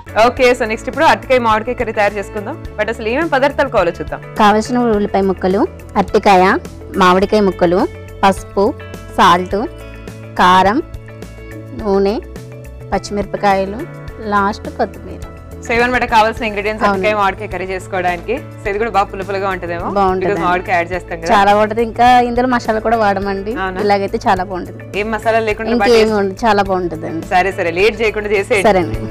Okay, so next ఇప్పుడు అరటికాయ మామిడికాయ కర్రీ తయారు చేసుకుందాం. బట్ అసలు ఏమేమి పదార్థాలు కావాలో చూద్దాం. కావలసిన ఉల్లిపాయ ముక్కలు, అరటికాయ, మామిడికాయ ముక్కలు, పసుపు, సాల్ట్, కారం, నూనె, పచ్చిమిరపకాయలు, లాస్ట్ కొత్తిమీర. సో ఇవన్నమాట కావాల్సిన ఇంగ్రీడియంట్స్ అరటికాయ మామిడికాయ కర్రీ చేసుకోవడానికి. సో ఇది కూడా బాగా పులుపులుగా ఉంటదేమో, బాగుంటుంది, మామిడికాయ యాడ్ చేస్తాం కదా, చాలా బాగుంటది. ఇంకా ఇందులో మసాలా కూడా వాడమండి, ఇలాగైతే చాలా బాగుంటది. ఏం మసాలా లేకుండా చాలా బాగుంటది అండి. సరే సరే, లేట్ చేయకుండా చేసే. సరేనండి.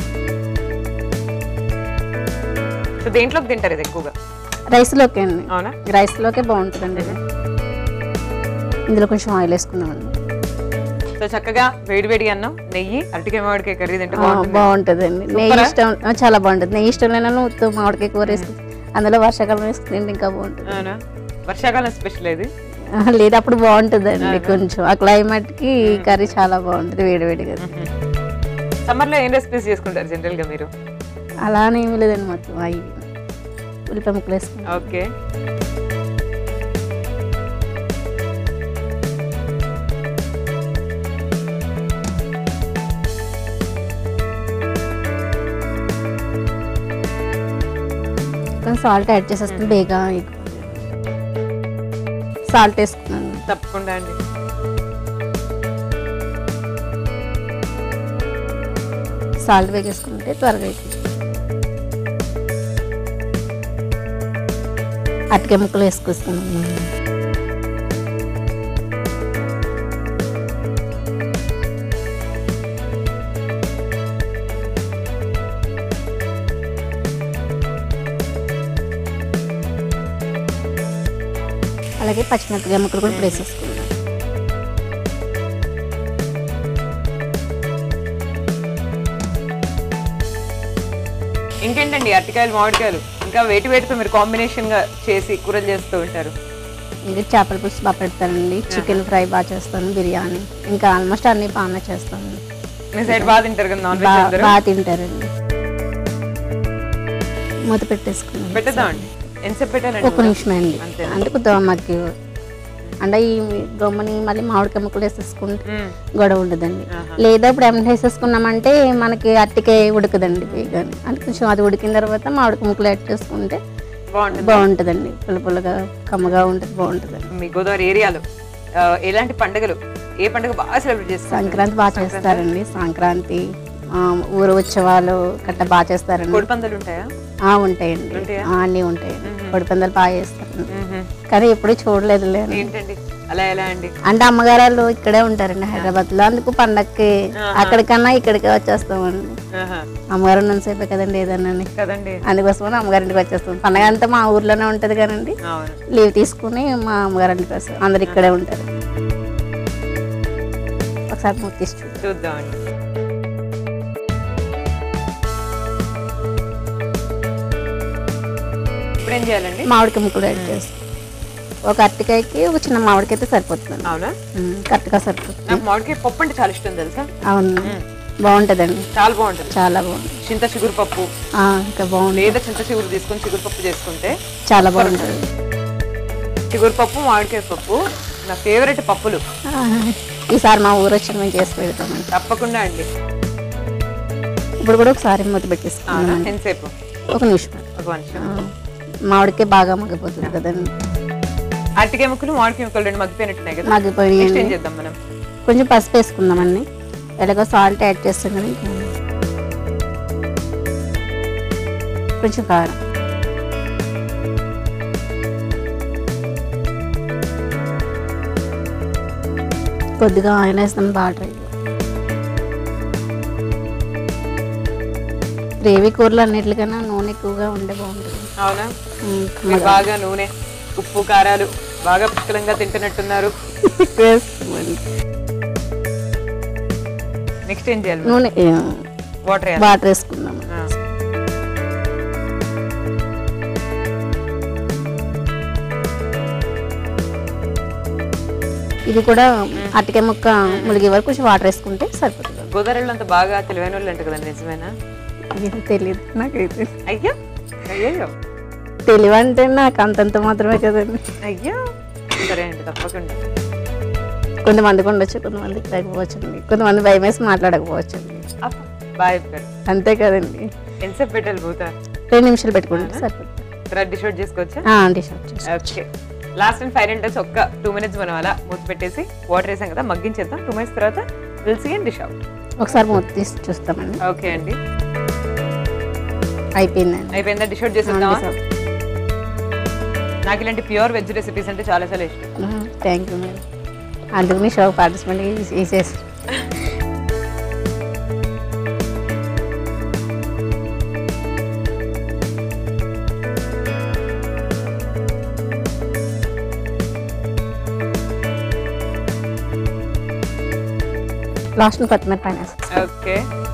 సో దేంట్లోకి తింటారు ఇది ఎక్కువగా? రైస్ లోకే అండి. అవునా, రైస్ లోకే బాగుంటుందండి. ఇందులో కొంచెం ఆయిల్ వేసుకున్నామండి. సో చక్కగా వేడి వేడి అన్నం, నెయ్యి, అరటికాయ మామిడికాయ కర్రీ తింటే బాగుంటదండి. నెయ్యి ఇష్టం, చాలా బాగుంటుంది. నెయ్యి ఇష్టం లేని మామిడికాయ కూర వేసుకుని అందులో వర్షాకాలం వేసుకుని ఇంకా బాగుంటుంది. అవునా, వర్షాకాలం స్పెషల్ ఇది లేదు, అప్పుడు బాగుంటుందండి. కొంచెం ఆ క్లైమేట్ కి కర్రీ చాలా బాగుంటుంది, వేడి వేడిగా. సమ్మర్ లో ఏం రెసిపీస్ చేసుకుంటారు జనరల్ గా మీరు? అలానే ఏమి లేదండి, మొత్తం అవి ఉల్లిపాయ ముక్కలు వేసుకుంటాం. ఓకే, సాల్ట్ యాడ్ చేసేస్తుంది బేగా. సాల్ట్ వేసుకున్నాను. తప్పకుండా అండి. సాల్ట్ వేసుకుంటే త్వరగా అయిపోతుంది. అరటికాయ ముక్కలు వేసుకొస్తున్నాను. అలాగే పచ్చిమిరపకాయ ముక్కలు కూడా వేసేసుకున్నాం. ఇంకేంటండి అరటికాయలు మామిడికాయలు ఇంకా వేటి వేటితో మీరు కాంబినేషన్ గా చేసి కూరలు చేస్తూ ఉంటారు? ఇంకా చేపల పులుసు బాగా పెడతానండి, చికెన్ ఫ్రై బాగా చేస్తాను, బిర్యానీ, ఇంకా ఆల్మోస్ట్ అన్ని బాగా చేస్తాను. మీ సైడ్ బాగా తింటారు కదా నాన్ వెజ్? బాగా తింటారండి. మూత పెట్టేసుకున్నాం. పెట్టేద్దామండి. ఎంతసేపు పెట్టాలండి? 1 నిమిషం అండి. అంటే కొద్దిగా మాకు అంటే ఈ గమ్మని మళ్ళీ మామిడికాయ ముక్కలు వేసేసుకుంటే గొడవ ఉండదండి. లేదా ఇప్పుడు ఏమైనా వేసేసుకున్నామంటే మనకి అరటికాయ ఉడకదండి వేగాని. అంటే కొంచెం అది ఉడికిన తర్వాత మామిడికాయ ముక్కలు యాడ్ చేసుకుంటే బాగుంటుందండి, పుల్లపుల్లగా కమ్మగా ఉంటుంది, బాగుంటుందండి. మీ గోదావరి ఏరియాలో ఎలాంటి పండుగలు, ఏ పండుగ బాగా సెలబ్రేట్ చేస్తారు? సంక్రాంతి బాగా చేస్తారండి. సంక్రాంతి, ఊరు ఉత్సవాలు గట్ట బాగా చేస్తారండి. కోడిపందాలు ఉంటాయా? ఉంటాయండి, అన్నీ ఉంటాయండి. కోడిపందాలు బాగా చేస్తారు, కానీ ఎప్పుడు చూడలేదు. ఏంటండి అలా ఎలా అండి? అంటే అమ్మగారు ఇక్కడే ఉంటారండి హైదరాబాద్ లో, అందుకు పండక్కి అక్కడికన్నా ఇక్కడికే వచ్చేస్తామండి. అమ్మగారు ఉన్నసేపే కదండి ఏదన్నా కదండి, అందుకోసమని అమ్మగారింటికి వచ్చేస్తాం. పండగ అంతా మా ఊర్లోనే ఉంటది కదండి, లీవ్ తీసుకుని మా అమ్మగారింటికి వస్తాం. అందరు ఇక్కడే ఉంటారు. ఒకసారి ముక్కిసి చూద్దామండి. ఇప్పుడు ఏం చేయాలండి? మామిడికాయ ముక్కలు యాడ్ చేస్తాం. ఒక అరటికాయకి ఒక చిన్న మామిడికాయ అయితే సరిపోతుంది. అవునా, కరెక్ట్గా సరిపోతుంది. నాకు మామిడికాయ పప్పు అంటే చాలా ఇష్టం తెలుసా? అవును, బాగుంటదండి, చాలా బాగుంటుంది, చాలా బాగుంటుంది. చింత చిగురు పప్పు ఇంకా బాగుంటుంది. లేదా చింత చిగురు తీసుకొని చిగురు పప్పు చేసుకుంటే చాలా బాగుంటుంది. చిగురు పప్పు, మామిడికాయ పప్పు నా ఫేవరెట్ పప్పులు. ఈసారి మా ఊరు వచ్చి మేము చేసి పెడతామండి. తప్పకుండా అండి. ఇప్పుడు కూడా ఒకసారి మూత పెట్టేసుకున్నాం. ఎంతసేపు? 1 నిమిషం. 1 నిమిషం. మామిడికాయ బాగా మగ్గిపోతుంది కదండి. అరటికాయ ముక్కలు, మామిడికాయ ముక్కలు రెండు మగ్గిపోయినట్టున్నాయి కదా, మగ్గిపోయి ఏం చేద్దాం మనం? కొంచెం పసుపు వేసుకుందామండి, ఎలాగో సాల్ట్ యాడ్ చేస్తాం కదా, కొంచెం కారం, కొద్దిగా ఆయిల్ వేస్తాం. బాగా ట్రై గ్రేవీ కూరలు అన్నిటికన్నా నూనె ఎక్కువగా ఉండే బాగుంటుంది. అవునా, బాగా నూనె, ఉప్పు, కారాలు బాగా పుష్కలంగా తింటున్నట్టున్నారు. నెక్స్ట్ ఏం చేయాలి? నూనె, వాటర్ వేసుకుందాం. ఇది కూడా అరటికాయ ముక్క ములిగే వరకు కొంచెం వాటర్ వేసుకుంటే సరిపోతుంది. గోదావరిలో అంత బాగా తెలివైన వాళ్ళు అంట కదండి, నిజమేనా? తెలియదు నాకైతే. అయ్యో అయ్యో, తెలివి అంటే నాకు అంతంత మాత్రమే కదండి. అయ్యో సరే అండి, తప్పకుండా. కొంతమందికి ఉండొచ్చు, కొంతమందికి లేకపోవచ్చు అండి, కొంతమంది భయం వేసి మాట్లాడకపోవచ్చు అండి. బాగా చెప్పారు. అంతే కదండి. ఎంతసేపు పెట్టాలి మూత? 2 నిమిషాలు పెట్టుకుంటే సరిపోతుంది. తర్వాత డిష్ అవుట్ చేసుకోవచ్చా? డిష్ అవుట్ చేసుకోవచ్చు. Okay, last and final touch. ఒక్క 2 minutes మనం అలా మూత పెట్టేసి వాటర్ వేసాం కదా, మగ్గించేద్దాం. 2 minutes తర్వాత will see and dish out. ఒకసారి మూత తీసి చూస్తామండి. ఓకే అండి, అయిపోయిందండి. అయిపోయిందా? డిష్ అవుట్ చేసేద్దామా? నాకు ఇలాంటి ప్యూర్ వెజ్ రెసిపీస్ అంటే చాలా చాలా ఇష్టం. థ్యాంక్ యూ మేడం, అందుకని షో పార్టిసిపేట్ చేసేసి. లాస్ట్ కొత్తిమీర పైన. ఓకే,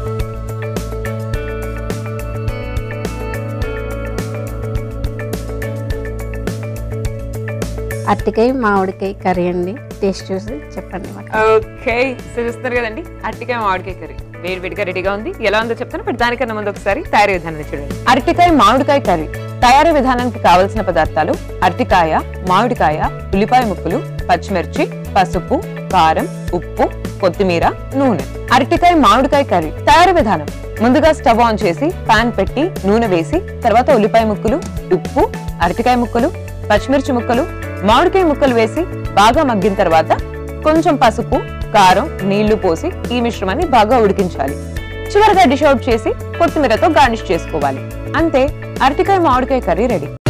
అరటికాయ మామిడికాయ కర్రీ అండి. టేస్ట్ చూసి చెప్పండి. ఓకే, చూస్తున్నారు కదండి, అరటికాయ మామిడికాయ కర్రీ వేడి వేడిగా రెడీగా ఉంది. ఎలా ఉందో చెప్తాను, బట్ దానికన్నా ముందు ఒకసారి తయారీ విధానాన్ని చూడండి. అరటికాయ మామిడికాయ కర్రీ తయారీ విధానానికి కావలసిన పదార్థాలు: అరటికాయ, మామిడికాయ, ఉల్లిపాయ ముక్కలు, పచ్చిమిర్చి, పసుపు, కారం, ఉప్పు, కొత్తిమీర, నూనె. అరటికాయ మామిడికాయ కర్రీ తయారీ విధానం: ముందుగా స్టవ్ ఆన్ చేసి పాన్ పెట్టి నూనె వేసి, తర్వాత ఉల్లిపాయ ముక్కలు, ఉప్పు, అరటికాయ ముక్కలు, పచ్చిమిర్చి ముక్కలు, మామిడికాయ ముక్కలు వేసి బాగా మగ్గిన తర్వాత కొంచెం పసుపు, కారం, నీళ్లు పోసి ఈ మిశ్రమాన్ని బాగా ఉడికించాలి. చివరిగా డిష్ అవుట్ చేసి కొత్తిమీరతో గార్నిష్ చేసుకోవాలి. అంతే, అరటికాయ మామిడికాయ కర్రీ రెడీ.